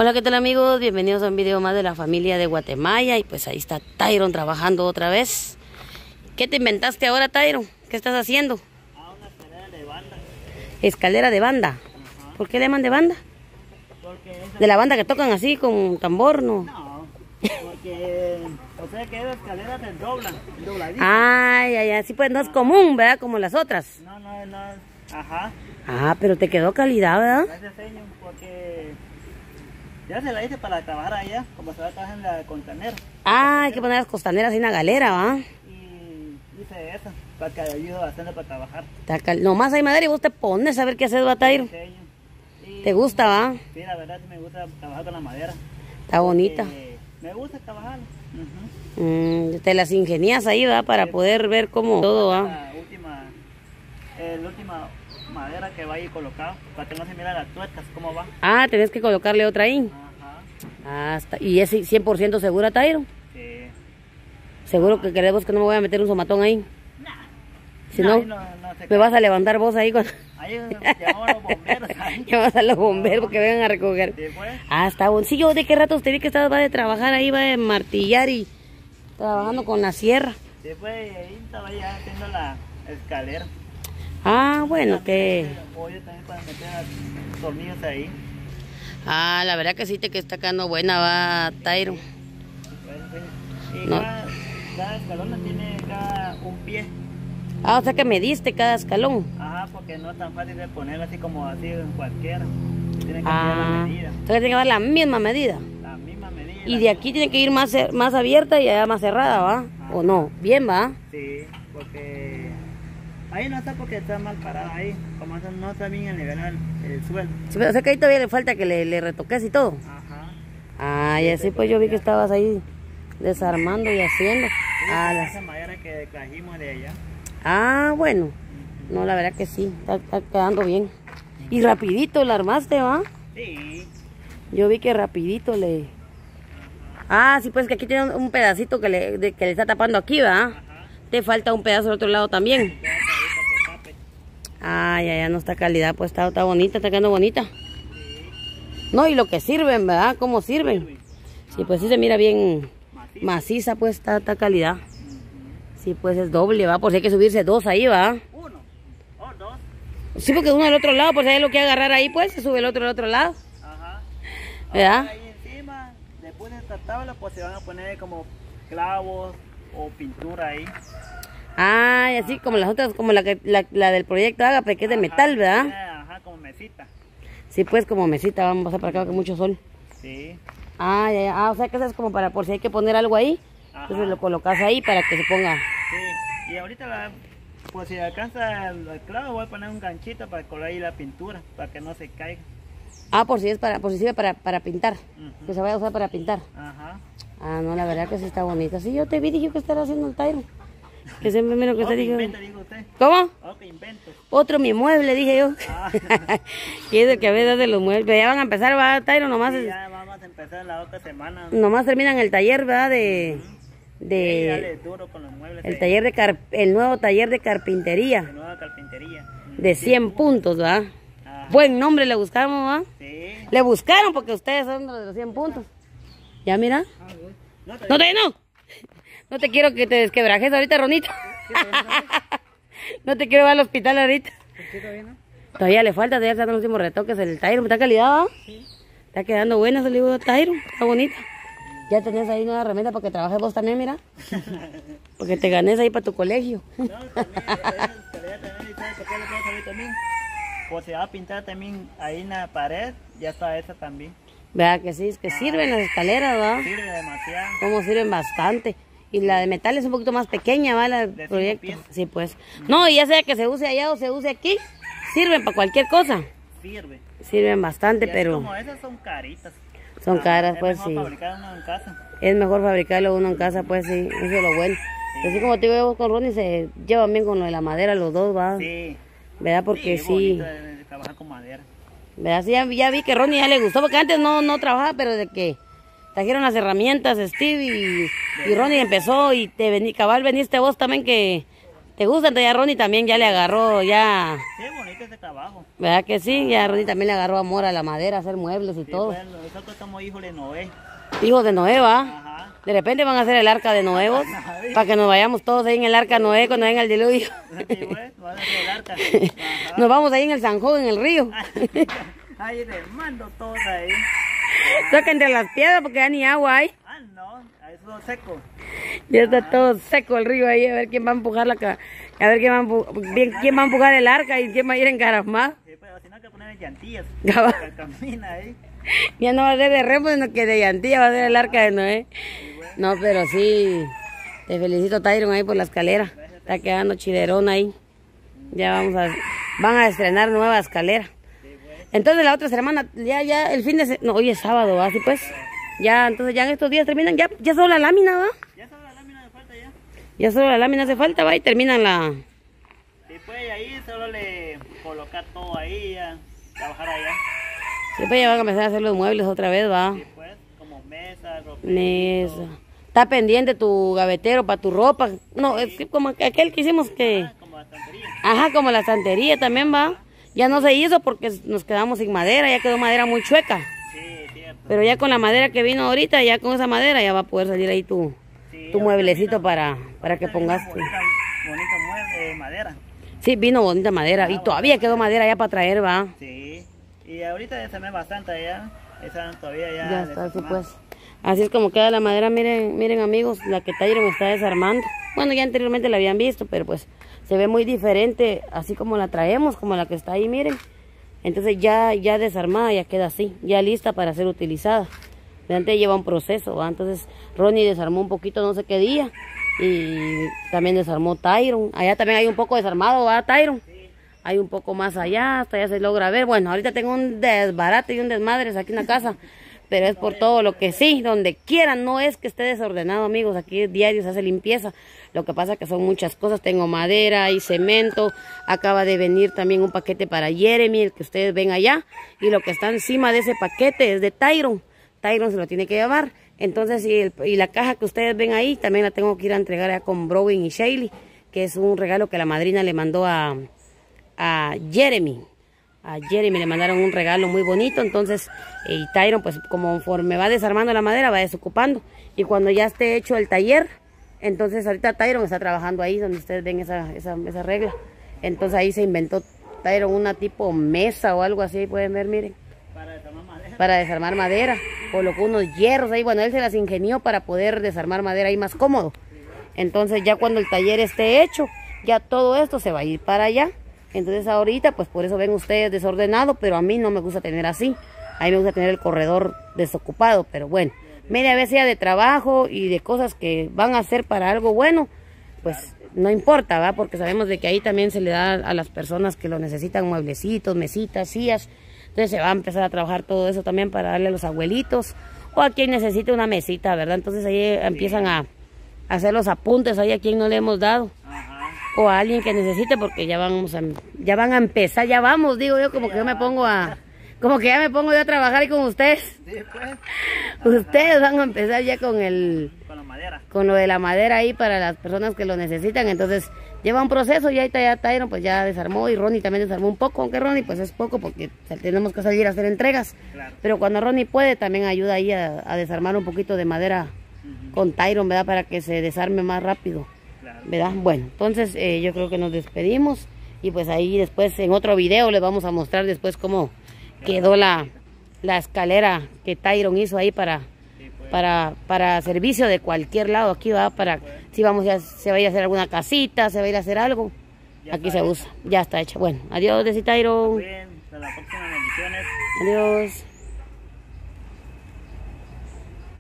Hola, ¿qué tal amigos? Bienvenidos a un video más de la familia de Guatemala. Y pues ahí está Tyron trabajando otra vez. ¿Qué te inventaste ahora, Tyron? ¿Qué estás haciendo? Una escalera de banda. Escalera de banda. Ajá. ¿Por qué le llaman de banda? Porque De la banda que tocan así con tambor, ¿no? No, porque o sea que esas escaleras se doblan, dobladitas. Ay, ay, así pues no es común, ¿verdad? Como las otras. No, ajá. Ah, pero te quedó calidad, ¿verdad? Gracias, señor, porque ya se la hice para trabajar allá, como se va a trabajar en la contanera. Ah, hay que poner las costaneras en la galera, ¿va? Y hice eso, para que ayude bastante para trabajar. Nomás hay madera y vos te pones a ver qué haces, ¿va, Tyron? Señor. Y ¿Te gusta, va? sí, la verdad sí me gusta trabajar con la madera. Está bonita. Me gusta trabajar. Ujú. Te las ingenias ahí, ¿va? Para poder ver cómo todo va. La última madera que va ahí colocada, para que no se mira las tuercas, cómo va. Ah, tenés que colocarle otra ahí. Ajá. ¿Y es 100% segura, Tyron? Sí. ¿Seguro que queremos que no me voy a meter un somatón ahí? Si no, Ahí no se me vas a levantar vos ahí cuando... Ahí llamamos a los bomberos. Ahí. Llamas a los bomberos que vengan a recoger. Después, Ah, está bueno. Sí, yo de qué rato te vi que estabas, va de trabajar ahí, va de martillar y trabajando con la sierra. después ahí estaba ya haciendo la escalera. Ah, bueno, que... Oye, también para meter los tornillos ahí. Ah, la verdad que sí te que está quedando buena, va, Tyron. Y No. cada escalón tiene cada un pie. Ah, o sea que mediste cada escalón. Ajá, porque no es tan fácil de ponerlo así como así en cualquiera. Tiene que tener la medida. Entonces tiene que dar la misma medida. La misma medida. Y de aquí tiene que ir más abierta y allá más cerrada, ¿va? ¿O no? Bien, ¿va? Sí, porque ahí no está porque está mal parada ahí. Como eso no está bien el nivel el suelo. Sí, o sea que ahí todavía le falta que le retoques y todo. Ajá. Ah, y así pues yo vi que estabas ahí desarmando y haciendo. Esa madera que trajimos de allá. Ah, bueno. No, la verdad que sí, está quedando bien. Y rapidito la armaste, ¿va? Sí. Yo vi que rapidito le... Ah, sí, pues que aquí tiene un pedacito que le está tapando aquí, ¿va? Ajá. Te falta un pedazo del otro lado también. Ya que tape. Ah, ya no está calidad, pues está bonita, está quedando bonita. No, y lo que sirven, ¿verdad? ¿Cómo sirven? Sí, pues sí se mira bien maciza, pues está calidad. Sí, pues es doble, ¿va? Por si hay que subirse dos ahí, ¿va? Uno o dos. Sí, porque uno al otro lado, por si hay lo que agarrar ahí, pues se sube el otro al otro lado. Ajá. ¿Verdad? Ahora ahí encima, después de esta tabla, pues se van a poner como clavos o pintura ahí. Ah, y así como las otras, como la del proyecto Ágape, que es de metal, ¿verdad? Ajá, como mesita. Sí, pues como mesita, vamos a pasar para acá que mucho sol. Sí. Ah, ya. Ah, o sea que eso es como para por si hay que poner algo ahí. Ajá. Entonces lo colocas ahí para que se ponga. Sí. Y ahorita, pues si alcanza el clavo, voy a poner un ganchito para colar ahí la pintura, para que no se caiga. Ah, por si sirve para pintar. Ujú. Que se vaya a usar para pintar. Ajá. Ah, no, la verdad que sí está bonita. Sí, yo te vi, dije que estará haciendo el Tyron. Que siempre miro que Oh, está que diciendo. inventa, dijo usted. ¿Cómo? Oh, que invento. Otro mi mueble, dije yo. Ah. Y es el que a veces hace los muebles. Pero ya van a empezar, va, Tyron, nomás. Sí, ya vamos a empezar la otra semana. Nomás terminan el taller, ¿verdad? Sí, dale duro con los muebles. El taller el nuevo taller de carpintería. De nueva carpintería. De 100 puntos, ¿verdad? Ajá. Buen nombre le buscamos, ¿va? Sí. Le buscaron porque ustedes son de los 100 puntos. ¿Ya mira? No, No te quiero que te desquebrajes ahorita, Ronito. No te quiero ir al hospital ahorita. Todavía le falta, todavía están los últimos retoques. El Tyron está calidad, ¿va? Sí. Está quedando buena ese libro de Tyron. Está bonita. Ya tenés ahí una herramienta para que trabajes vos también, mira. Porque te ganes ahí para tu colegio. No, también. Pues se va a pintar también ahí en la pared, ya está esa también. Vea que sí, es que sirven las escaleras, ¿va? Sirve demasiado. Como sirven bastante. Y la de metal es un poquito más pequeña, ¿va? La del De 5 proyecto. pies. Sí, pues. No, y ya sea que se use allá o se use aquí, sirven para cualquier cosa. Sirve. Sirven bastante, Y así pero como esas son caritas. son caras, pues es sí. mejor fabricar uno en casa. Es mejor fabricarlo uno en casa, pues sí. Eso es lo bueno. Sí. Así como te digo, vos con Ronnie se llevan bien con lo de la madera los dos, ¿va? Sí. ¿Verdad? Porque es sí. bonito de trabajar con madera. ¿Verdad? Sí, ya vi que Ronnie ya le gustó, porque antes no trabajaba, pero de que trajeron las herramientas Steve y Ronnie empezó y cabal veniste vos también que ¿Te gusta? Entonces ya Ronnie también ya le agarró, ya... Sí, bonito ese trabajo. ¿Verdad que sí? Ya Ronnie también le agarró amor a la madera, a hacer muebles y Sí, todo. pues, nosotros somos hijos de Noé. Hijos de Noé, ¿va? Ajá. De repente van a hacer el arca de Noé, ¿vos? Para que nos vayamos todos ahí en el arca de Noé cuando venga el diluvio. Sí, pues, van a hacer el arca. Ajá. Nos vamos ahí en el Sanjón, en el río. Ahí remando todos ahí. Toca entre las piedras porque ya ni agua hay. Ah, no, ahí es todo seco. Ya está todo seco el río ahí, a ver quién va a empujar a ver quién va a empujar el arca y quién va a ir encaramado. Sí, pero si no hay que poner llantillas. Cabal. Que camina ahí. Ya no va a ser de remo, sino que de llantilla va a ser el arca de Noé. No, pero sí, te felicito, Tyron, ahí por la escalera. Está quedando chiderón ahí. Ya van a estrenar nueva escalera. Entonces la otra semana, ya el fin de semana, no, hoy es sábado, así pues. Ya, entonces ya en estos días terminan, ya solo la lámina, ¿va? Ya solo la lámina de falta ya. Ya solo la lámina hace falta, ¿va? Y terminan la... Sí, pues ahí solo le colocar todo ahí, ya, trabajar allá. Sí, pues ya van a empezar a hacer los muebles otra vez, ¿va? Sí, pues, como mesa, ropa. Mesa. Está pendiente tu gavetero para tu ropa. No, es que como aquel que hicimos que... Como la estantería. Ajá, como la estantería también, ¿va? Ya no se hizo porque nos quedamos sin madera, ya quedó madera muy chueca. Sí, cierto. Pero ya con la madera que vino ahorita, ya con esa madera ya va a poder salir ahí tu mueblecito para que pongas. Bonita mueble, madera. Sí, vino bonita madera y todavía quedó madera ya para traer, va. Sí. Y ahorita ya se me bastante ya. Esa todavía ya. Ya está, así pues. Así es como queda la madera, miren amigos, la que Tyron está desarmando. Bueno, ya anteriormente la habían visto, pero pues se ve muy diferente, así como la traemos, como la que está ahí, miren. Entonces ya desarmada, ya queda así, ya lista para ser utilizada. Antes lleva un proceso, ¿va? Entonces Ronnie desarmó un poquito no sé qué día y también desarmó Tyron. Allá también hay un poco desarmado, ¿va, Tyron? Sí. Hay un poco más allá, hasta ya se logra ver. Bueno, ahorita tengo un desbarate y un desmadre aquí en la casa, pero es por todo lo que sí, donde quieran, no es que esté desordenado, amigos. Aquí diario se hace limpieza. Lo que pasa que son muchas cosas. Tengo madera y cemento. Acaba de venir también un paquete para Jeremy, el que ustedes ven allá. Y lo que está encima de ese paquete es de Tyron. Tyron se lo tiene que llevar. Entonces, y la caja que ustedes ven ahí, también la tengo que ir a entregar ya con Browin y Shaylee, que es un regalo que la madrina le mandó a Jeremy. A Jeremy le mandaron un regalo muy bonito. Entonces, y Tyron, pues conforme va desarmando la madera, va desocupando. Y cuando ya esté hecho el taller, entonces ahorita Tyron está trabajando ahí, donde ustedes ven esa regla. Entonces ahí se inventó Tyron una tipo mesa o algo así, pueden ver, miren. Para desarmar madera. Colocó unos hierros ahí, bueno, él se las ingenió para poder desarmar madera ahí más cómodo. Entonces ya cuando el taller esté hecho, ya todo esto se va a ir para allá. Entonces ahorita, pues por eso ven ustedes desordenado, pero a mí no me gusta tener así. A mí me gusta tener el corredor desocupado, pero bueno, media vez sea de trabajo y de cosas que van a hacer para algo bueno, pues no importa, ¿va? Porque sabemos de que ahí también se le da a las personas que lo necesitan mueblecitos, mesitas, sillas. Entonces se va a empezar a trabajar todo eso también para darle a los abuelitos o a quien necesite una mesita, ¿verdad? Entonces ahí empiezan a hacer los apuntes ahí a quien no le hemos dado. O a alguien que necesite, porque ya van a empezar, ya vamos, digo yo, como que yo me pongo como que ya me pongo yo a trabajar ahí con ustedes. Sí, pues. Ustedes van a empezar ya con la madera. Con lo de la madera ahí para las personas que lo necesitan. Entonces lleva un proceso y ahí está ya Tyron, pues ya desarmó, y Ronnie también desarmó un poco, aunque Ronnie pues es poco porque tenemos que salir a hacer entregas. Claro. Pero cuando Ronnie puede, también ayuda ahí a desarmar un poquito de madera con Tyron, ¿verdad? Para que se desarme más rápido. ¿Verdad? Bueno, entonces yo creo que nos despedimos y pues ahí después en otro video les vamos a mostrar después cómo quedó la escalera que Tyron hizo ahí para servicio de cualquier lado. Aquí va para si vamos se va a ir a hacer alguna casita, se va a ir a hacer algo, aquí se usa, ya está hecha. Bueno, adiós de Tyron. Bien, hasta la próxima, bendiciones. Adiós.